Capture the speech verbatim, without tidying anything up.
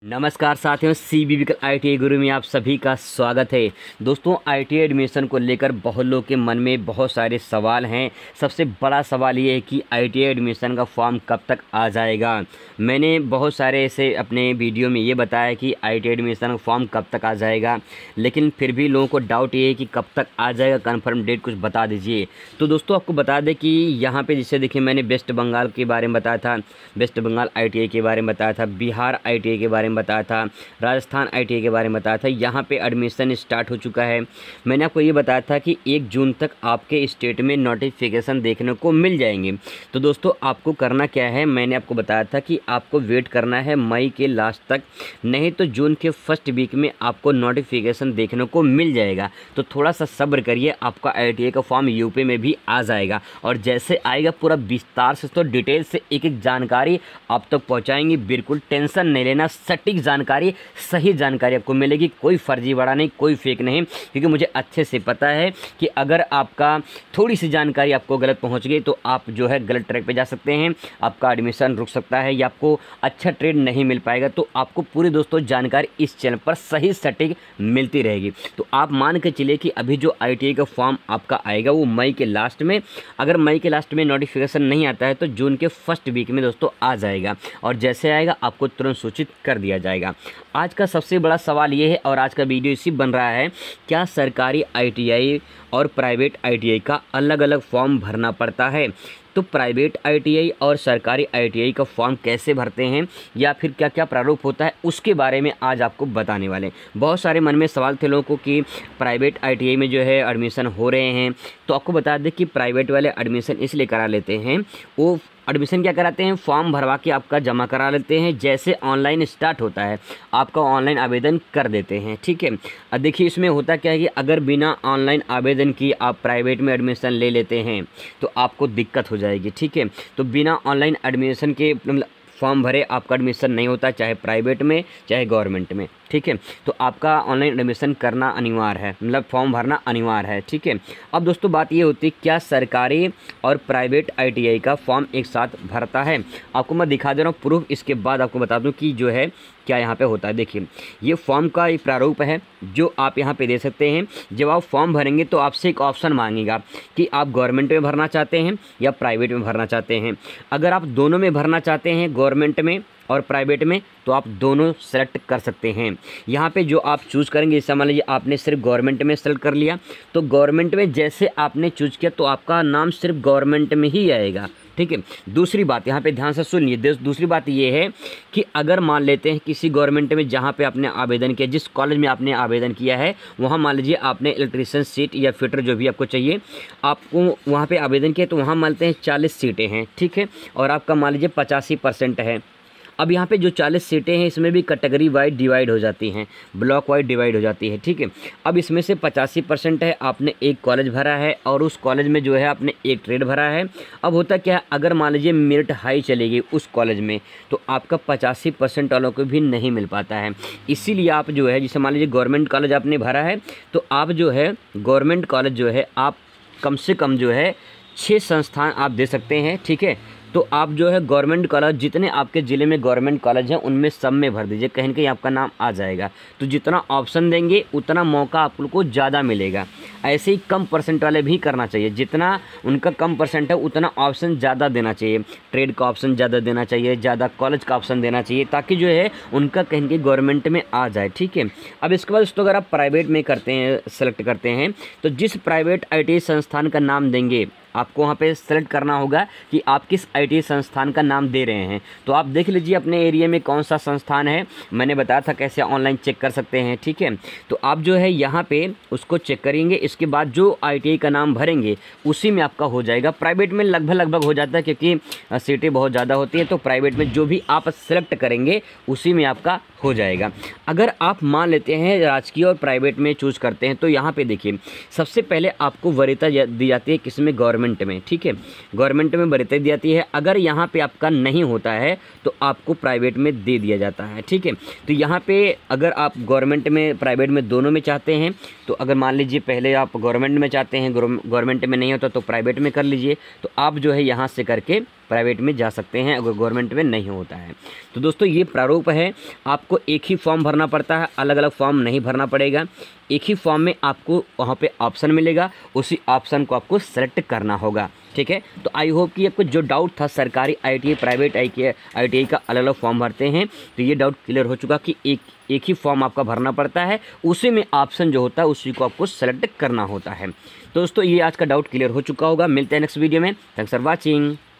नमस्कार साथियों, C B विकल आई टी आई गुरु में आप सभी का स्वागत है। दोस्तों, आई टी आई एडमिशन को लेकर बहुत लोगों के मन में बहुत सारे सवाल हैं। सबसे बड़ा सवाल ये है कि आई टी आई एडमिशन का फॉर्म कब तक आ जाएगा। मैंने बहुत सारे ऐसे अपने वीडियो में ये बताया कि आई टी आई एडमिशन का फॉर्म कब तक आ जाएगा, लेकिन फिर भी लोगों को डाउट ये है कि कब तक आ जाएगा, कन्फर्म डेट कुछ बता दीजिए। तो दोस्तों, आपको बता दें कि यहाँ पर जैसे देखिए, मैंने वेस्ट बंगाल के बारे में बताया था, west Bengal I T I के बारे में बताया था, बिहार आई टी आई के बारे में बताया था, राजस्थान आई टी आई के बारे में बताया था। यहाँ पे एडमिशन स्टार्ट हो चुका है। मैंने आपको ये बताया था कि एक जून तक आपके स्टेट में नोटिफिकेशन देखने को मिल जाएंगे। तो दोस्तों, आपको करना क्या है, मैंने आपको बताया था कि आपको वेट करना है मई के लास्ट तक, नहीं तो जून के फर्स्ट वीक में आपको नोटिफिकेशन देखने को मिल जाएगा। तो थोड़ा सा सब्र करिए, आपका आई टी आई का फॉर्म यूपी में भी आ जाएगा, और जैसे आएगा पूरा विस्तार से, तो डिटेल से एक एक जानकारी आप तक पहुँचाएंगे। बिल्कुल टेंशन नहीं लेना, सटीक जानकारी, सही जानकारी आपको मिलेगी। कोई फर्जीवाड़ा नहीं, कोई फेक नहीं, क्योंकि मुझे अच्छे से पता है कि अगर आपका थोड़ी सी जानकारी आपको गलत पहुंच गई तो आप जो है गलत ट्रैक पे जा सकते हैं, आपका एडमिशन रुक सकता है या आपको अच्छा ट्रेड नहीं मिल पाएगा। तो आपको पूरी दोस्तों जानकारी इस चैनल पर सही सटीक मिलती रहेगी। तो आप मान के चलिए कि अभी जो आई टी आई का फॉर्म आपका आएगा वो मई के लास्ट में, अगर मई के लास्ट में नोटिफिकेशन नहीं आता है तो जून के फर्स्ट वीक में दोस्तों आ जाएगा, और जैसे आएगा आपको तुरंत सूचित कर दिया जाएगा। आज का सबसे बड़ा सवाल ये है, और आज का वीडियो इसी बन रहा है, क्या सरकारी आई टी आई और प्राइवेट आई टी आई का अलग अलग फॉर्म भरना पड़ता है। तो प्राइवेट आई टी आई और सरकारी आई टी आई का फॉर्म कैसे भरते हैं, या फिर क्या क्या प्रारूप होता है, उसके बारे में आज आपको बताने वाले हैं। बहुत सारे मन में सवाल थे लोगों को कि प्राइवेट आई टी आई में जो है एडमिशन हो रहे हैं। तो आपको बता दें कि प्राइवेट वाले एडमिशन इसलिए करा लेते हैं, वो एडमिशन क्या कराते हैं, फॉर्म भरवा के आपका जमा करा लेते हैं। जैसे ऑनलाइन स्टार्ट होता है आपका ऑनलाइन आवेदन कर देते हैं, ठीक है। अब देखिए, इसमें होता क्या है कि अगर बिना ऑनलाइन आवेदन की आप प्राइवेट में एडमिशन ले लेते हैं तो आपको दिक्कत हो जाएगी, ठीक है। तो बिना ऑनलाइन एडमिशन के फॉर्म भरे आपका एडमिशन नहीं होता, चाहे प्राइवेट में चाहे गवर्नमेंट में, ठीक है। तो आपका ऑनलाइन एडमिशन करना अनिवार्य है, मतलब फॉर्म भरना अनिवार्य है, ठीक है। अब दोस्तों, बात ये होती है क्या सरकारी और प्राइवेट आई टी आई का फॉर्म एक साथ भरता है। आपको मैं दिखा दे रहा हूँ प्रूफ, इसके बाद आपको बता दूँ कि जो है क्या यहाँ पे होता है। देखिए, ये फॉर्म का एक प्रारूप है जो आप यहाँ पे दे सकते हैं। जब आप फॉर्म भरेंगे तो आपसे एक ऑप्शन मांगेगा कि आप गवर्नमेंट में भरना चाहते हैं या प्राइवेट में भरना चाहते हैं। अगर आप दोनों में भरना चाहते हैं, गवर्नमेंट में और प्राइवेट में, तो आप दोनों सेलेक्ट कर सकते हैं। यहाँ पे जो आप चूज़ करेंगे, जैसे मान लीजिए आपने सिर्फ गवर्नमेंट में सेलेक्ट कर लिया, तो गवर्नमेंट में जैसे आपने चूज़ किया तो आपका नाम सिर्फ गवर्नमेंट में ही आएगा, ठीक है। दूसरी बात यहाँ पे ध्यान से सुनिए, दूसरी बात ये है कि अगर मान लेते हैं किसी गवर्नमेंट में जहाँ पे आपने आवेदन किया, जिस कॉलेज में आपने आवेदन किया है, वहाँ मान लीजिए आपने इलेक्ट्रीशियन सीट या फिटर जो भी आपको चाहिए, आपको वहाँ पे आवेदन किया, तो वहाँ मान लेते हैं चालीस सीटें हैं, ठीक है, और आपका मान लीजिए पचासी परसेंट है। अब यहाँ पे जो चालीस सीटें हैं इसमें भी कैटेगरी वाइज डिवाइड हो जाती हैं, ब्लॉक वाइज डिवाइड हो जाती है, ठीक है। अब इसमें से पचासी परसेंट है, आपने एक कॉलेज भरा है और उस कॉलेज में जो है आपने एक ट्रेड भरा है। अब होता क्या है, अगर मान लीजिए मेरिट हाई चलेगी उस कॉलेज में, तो आपका पचासी परसेंट वालों को भी नहीं मिल पाता है। इसीलिए आप जो है, जैसे मान लीजिए गवर्नमेंट कॉलेज आपने भरा है, तो आप जो है गवर्नमेंट कॉलेज जो है आप कम से कम जो है छः संस्थान आप दे सकते हैं, ठीक है। तो आप जो है गवर्नमेंट कॉलेज, जितने आपके ज़िले में गवर्नमेंट कॉलेज हैं उनमें सब में भर दीजिए, कहीं ना कहीं आपका नाम आ जाएगा। तो जितना ऑप्शन देंगे उतना मौका आपको ज़्यादा मिलेगा। ऐसे ही कम परसेंट वाले भी करना चाहिए, जितना उनका कम परसेंट है उतना ऑप्शन ज़्यादा देना चाहिए, ट्रेड का ऑप्शन ज़्यादा देना चाहिए, ज़्यादा कॉलेज का ऑप्शन देना चाहिए, ताकि जो है उनका कहीं कहीं गवर्नमेंट में आ जाए, ठीक है। अब इसके बाद दोस्तों, अगर आप प्राइवेट में करते हैं, सेलेक्ट करते हैं, तो जिस प्राइवेट आई टी आई संस्थान का नाम देंगे आपको वहाँ पे सेलेक्ट करना होगा कि आप किस आई टी आई संस्थान का नाम दे रहे हैं। तो आप देख लीजिए अपने एरिया में कौन सा संस्थान है, मैंने बताया था कैसे ऑनलाइन चेक कर सकते हैं, ठीक है। तो आप जो है यहाँ पे उसको चेक करेंगे, इसके बाद जो आई टी आई का नाम भरेंगे उसी में आपका हो जाएगा। प्राइवेट में लगभग लगभग हो जाता है, क्योंकि सीटें बहुत ज़्यादा होती हैं, तो प्राइवेट में जो भी आप सेलेक्ट करेंगे उसी में आपका हो जाएगा। अगर आप मान लेते हैं राजकीय और प्राइवेट में चूज़ करते हैं, तो यहाँ पे देखिए सबसे पहले आपको वरीयता दी जाती है, किसमें, गवर्नमेंट में, ठीक है। गवर्नमेंट में वरीयता दी जाती है। अगर यहाँ पे आपका नहीं होता है तो आपको प्राइवेट में दे दिया जाता है, ठीक है। तो यहाँ पे अगर आप गवर्नमेंट में प्राइवेट में दोनों में चाहते हैं, तो अगर मान लीजिए पहले आप गवर्नमेंट में चाहते हैं, गवर्नमेंट में नहीं होता तो प्राइवेट में कर लीजिए। तो आप जो है यहाँ से करके प्राइवेट में जा सकते हैं, अगर गवर्नमेंट में नहीं होता है। तो दोस्तों ये प्रारूप है, आपको एक ही फॉर्म भरना पड़ता है, अलग अलग फॉर्म नहीं भरना पड़ेगा। एक ही फॉर्म में आपको वहाँ पे ऑप्शन मिलेगा, उसी ऑप्शन को आपको सेलेक्ट करना होगा। ठीक है, तो आई होप कि आपको जो डाउट था सरकारी आईटीआई प्राइवेट आईटीआई का अलग अलग फॉर्म भरते हैं, तो ये डाउट क्लियर हो चुका कि एक एक ही फॉर्म आपका भरना पड़ता है, उसी में ऑप्शन जो होता है उसी को आपको सेलेक्ट करना होता है। तो दोस्तों ये आज का डाउट क्लियर हो चुका होगा। मिलते हैं नेक्स्ट वीडियो में। Thanks for watching.